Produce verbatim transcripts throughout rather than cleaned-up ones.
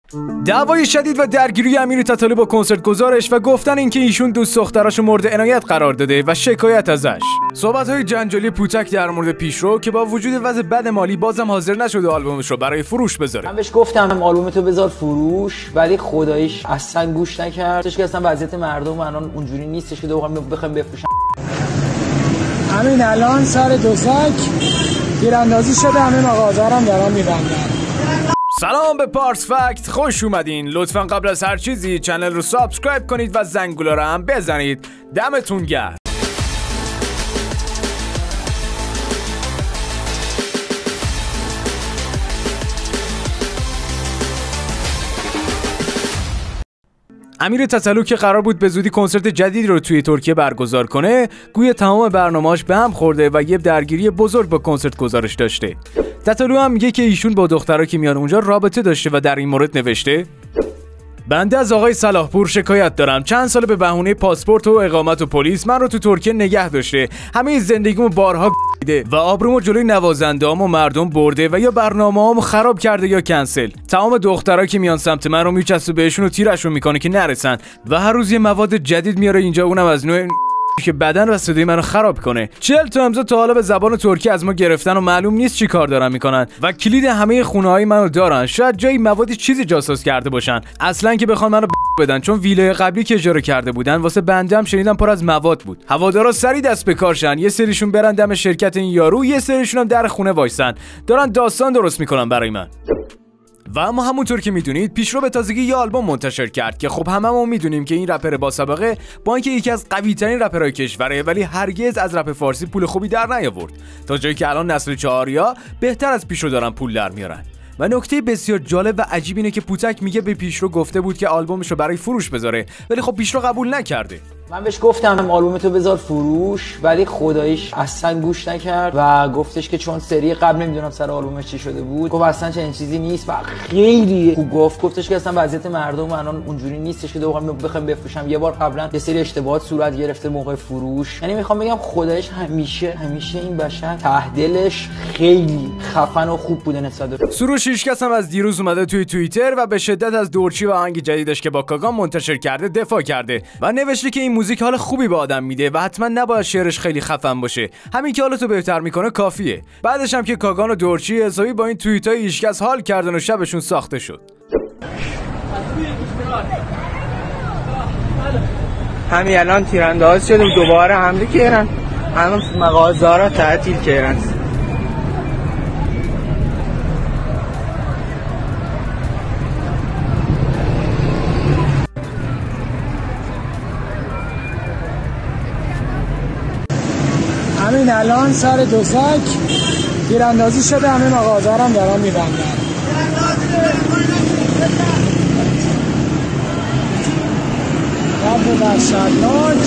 دعوای شدید و درگیری امیر تتالو با کنسرت گزارش و گفتن اینکه ایشون دوست دختراشو مورد عنایت قرار داده و شکایت ازش. صحبت‌های جنجالی پوتک در مورد پیشرو که با وجود وضع بد مالی بازم حاضر نشده آلبومش رو برای فروش بذاره. من بهش گفتم آلبومتو بذار فروش، ولی خداییش اصلا گوش نکرد. چش که اصلا وضعیت مردم الان اونجوری نیستش که دوام بخوام بفروشم. همین الان سر دوزک تیراندازی شده، همه مغازه‌ام دارن میبندن. سلام به پارس فکت، خوش اومدین. لطفا قبل از هر چیزی چنل رو سابسکرایب کنید و زنگوله رو هم بزنید. دمتون گرم. امیر تتالو که قرار بود به زودی کنسرت جدید رو توی ترکیه برگزار کنه، گویا تمام برنامه‌اش به هم خورده و یه درگیری بزرگ با کنسرت گزارش داشته. تتالو هم میگه که ایشون با دخترها که میان اونجا رابطه داشته و در این مورد نوشته: بنده از آقای صلاحپور شکایت دارم. چند سال به بهونه پاسپورت و اقامت و پلیس من رو تو ترکیه نگه داشته. همه زندگیمو بارها دیده و آبرومو جلوی نوازنده‌ام و مردم برده و یا برنامه‌هامو خراب کرده یا کنسل. تمام دخترها که میان سمت من رو میچسبه بهشون و تیرشون میکنه که نرسن و هر روز یه مواد جدید میاره اینجا، اونم از نوع که بدن و صدای منو خراب کنه. چهل تا امضا تا حالا به زبان ترکی از ما گرفتن و معلوم نیست چی کار دارن میکنن و کلید همه خونه‌های منو دارن. شاید جای موادی چیزی جاسوس کرده باشن، اصلا که بخوان منو بدن، چون ویلای قبلی که اجاره کرده بودن واسه بنده هم شنیدم پر از مواد بود. هوادارا سری دست به کارشن، یه سریشون برن دم شرکت این یارو، یه سریشون هم در خونه وایسن دارن داستان درست میکنن برای من. و اما همونطور که میدونید پیشرو به تازگی یه آلبوم منتشر کرد که خب هممون میدونیم که این رپر با سابقه با اینکه یکی از قوی ترین رپرهای کشوره، ولی هرگز از رپ فارسی پول خوبی در نیاورد، تا جایی که الان نسل چهاریا بهتر از پیشرو دارن پول در میارن. و نکته بسیار جالب و عجیب اینه که پوتک میگه به پیشرو گفته بود که آلبومش رو برای فروش بذاره، ولی خب پیشرو قبول نکرده. من بهش گفتم آلبومتو بذار فروش، ولی خداییش اصلا گوش نکرد و گفتش که چون سری قبل نمیدونم سر آلبومش چی شده بود، گفت اصلا چنین چیزی نیست و خیلی خوب گفت. گفتش که اصلا وضعیت مردم الان اونجوری نیستش که دوام بخوام بفروشم. یه بار قبلا یه سری اشتباهات صورت گرفته موقع فروش. یعنی میخوام بگم خداییش همیشه همیشه این بشر ته دلش خیلی خفن و خوب بوده نسبت به سروش هیچکس هم از دیروز اومده توی توییتر و به شدت از دورچی و آهنگ جدیدش که با کاگان منتشر کرده دفاع کرده و نوشته که این موزیک حال خوبی به آدم میده و حتما نباید شعرش خیلی خفن باشه، همین که حالتو بهتر میکنه کافیه. بعدش هم که کاگان و دورچی حسابی با این توییتای هیچکس حال کردن و شبشون ساخته شد. همین الان تیرانداز شده و دوباره حمله کردن، همون مغازه‌ها رو تعطیل کردن. همین الان سر دوزک تیراندازی شده، همه مغازه‌ام دارن میبندن. قبل وحشتناک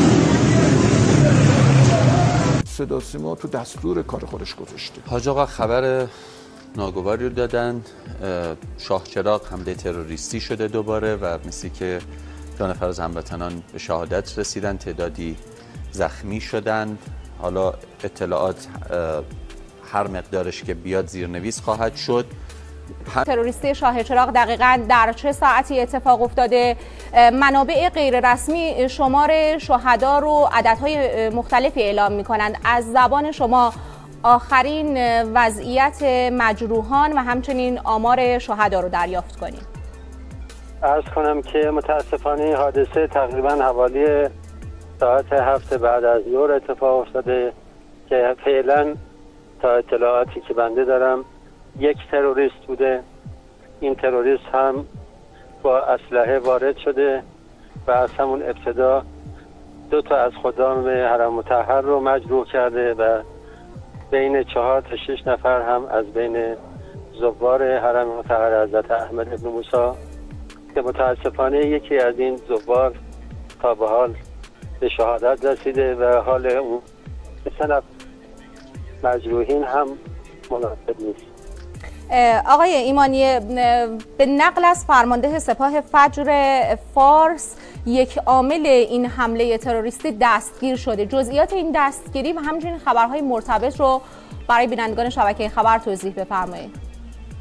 صدا سیما تو دستور کار خودش گذاشته. حاج آقا خبر ناگواری رو دادن، شاهچراغ حمله تروریستی شده دوباره و مثل که دو نفر از هموطنان به شهادت رسیدن، تعدادی زخمی شدند. حالا اطلاعات هر مقدارش که بیاد زیرنویس خواهد شد. تروریستی شاهچراغ دقیقاً در چه ساعتی اتفاق افتاده؟ منابع غیر رسمی شمار شهدا رو عددهای مختلفی اعلام می‌کنند. از زبان شما آخرین وضعیت مجروحان و همچنین آمار شهدا رو دریافت کنیم. عرض کنم که متاسفانه حادثه تقریباً حوالی ساعت هفت بعد از ظهر اتفاق افتاده که فعلا تا اطلاعاتی که بنده دارم یک تروریست بوده. این تروریست هم با اسلحه وارد شده و از همون ابتدا دو تا از خدام حرم مطهر رو مجروح کرده و بین چهار تا شش نفر هم از بین زوار حرم مطهر حضرت احمد ابن موسی که متاسفانه یکی از این زوار تا به حال به شهادت رسیده و حال اون مثلا مجروحین هم مناسب نیست. آقای ایمانی، به نقل از فرمانده سپاه فجر فارس یک عامل این حمله تروریستی دستگیر شده. جزئیات این دستگیری و همچنین خبرهای مرتبط رو برای بینندگان شبکه خبر توضیح بفرمایید.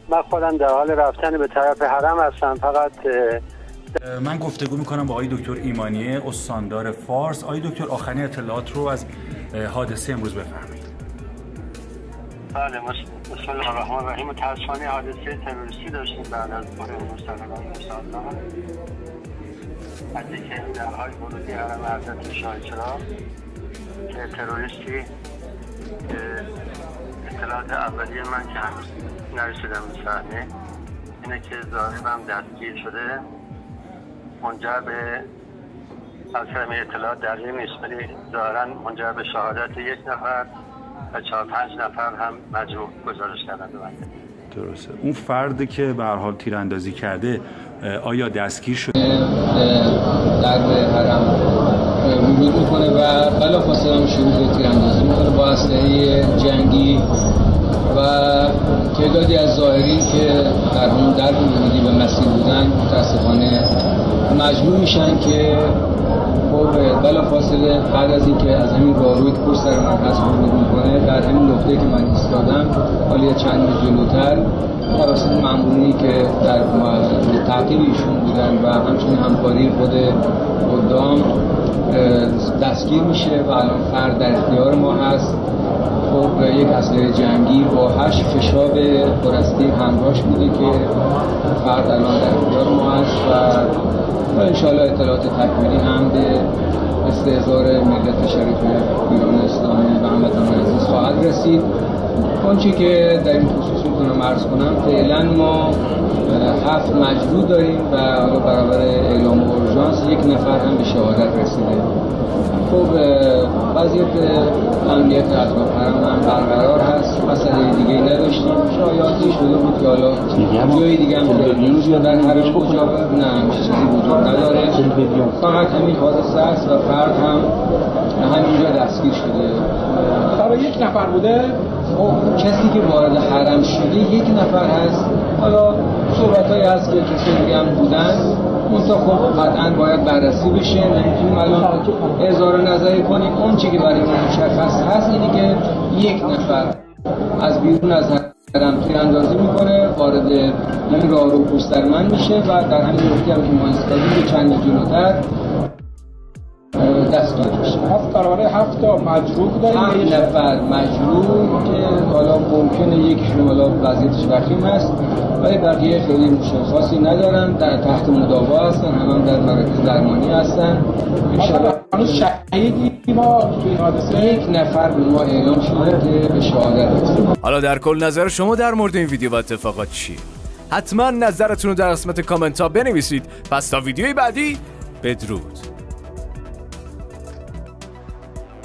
من خودم در حال رفتن به طرف حرم هستم. فقط من گفتگو میکنم با آقای دکتر ایمانیه استاندار فارس. آقای دکتر آخرین اطلاعات رو از حادثه امروز بفرمایید. بله، بسم الله الرحمن الرحیم. متاسفانه حادثه تروریستی داشتیم بعد از ظهر امروز تقریبا ساعت از اینکه در حال ورودی حرم حضرت شاه چراغ که تروریستی اطلاعات اولیه من که هنوز نرسیدم به صحنه اینه که ظاهرم دستگیر شده، منجر به از همه اطلاعات در این نیست، ولی ظاهرا منجر به شهادت یک نفر و چهار پنج نفر هم مجروح گزارش کردن به بنده. درسته. اون فردی که به هر حال تیراندازی کرده آیا دستگیر شده؟ در حرم ورود میکنه و بلافاصله هم شروع به تیراندازی میکنه با اسلحه جنگی و تعدادی از زائرین که در همون در ورودی به مسیر بودن متاسفانه مجبور میشن که خب بلافاصله بعد از اینکه از همین راهروی که پشت سر من هست ورود میکنه در همین نقطه که من ایستادم حالا چند متر جلوتر توسط مامورینی که در تعقیب ایشون بودن و همچنین همکاری خود قدام دستگیر میشه و الان فرد در اختیار ما هست. خب یک اسلحه جنگی با هشت فشاب پرستی همراهش بوده که فرد الان در اختیار ما هست و انشاءالله اطلاعات تکمیلی هم به استحضار ملت شریف ایران اسلامی و هموطنان عزیز خواهد رسید. آنچه که در این خصوص میتونم عرض کنم فعلا ما هفت مجروح داریم و حالا برابر اعلام اورژانس یک نفر هم به شهادت رسیده. خب وضعیت امنیت اطراف حرم هم برقرار هست، مسئله دیگه ای نداشتیم. شایعاتی شده بود که حالا جای دیگه هم نیروز یا در حرم کجا نه چیزی وجود نداره، فقط همین حادثه است و فرد هم همینجا دستگیر شده. برای یک نفر بوده؟ خب کسی که وارد حرم شده یک نفر هست. حالا صحبتایی هست که کسی دیگه هم بودن، منطقه خب قطعا باید بررسی بشه. نمیتونیم الان اظهار نظری کنیم. اون چی که برای ما مشخص هست اینه که یک نفر از بیرون از حرم تیراندازی میکنه، وارد همین راه رو پشترمن میشه و در همین نقطه هم که ما ایستادیم به چند جلوتر دستگیر میشه. هفت برابر هفت تا مجروح داریم. هفت نفر مجروح که حالا ممکنه یکیشون حالا وضعیتش وخیم است ولی بقیه خیلی مشخصی ندارن، در تحت مداوا هستن، هم, هم در مراکز درمانی هستن. انشالله هنوز شهیدی ما توی حادثه یک نفر به ما اعلام شده که به شهادت رسید. حالا در کل نظر شما در مورد این ویدیو و اتفاقات چیه؟ حتما نظرتون رو در قسمت کامنت ها بنویسید. پس تا ویدیوی بعدی بدرود.